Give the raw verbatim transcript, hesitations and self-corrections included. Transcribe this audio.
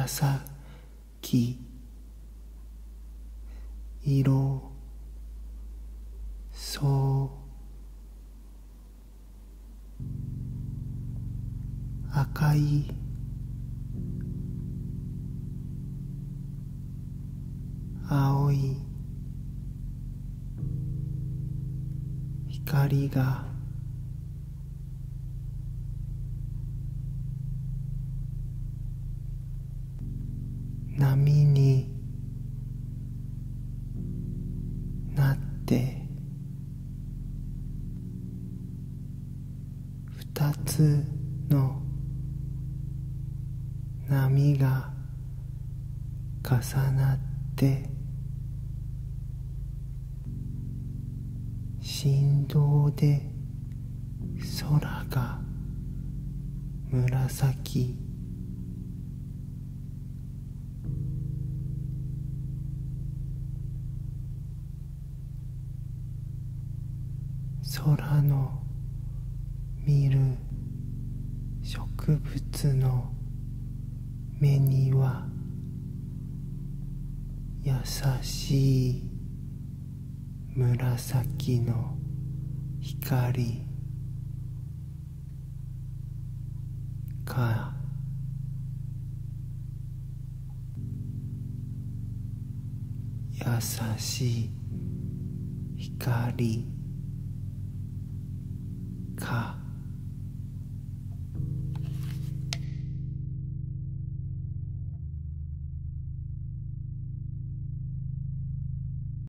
紫色、そう赤い青い光が波になって二つの波が重なって振動で空が紫、空の見る植物の目には優しい紫の光が優しい光か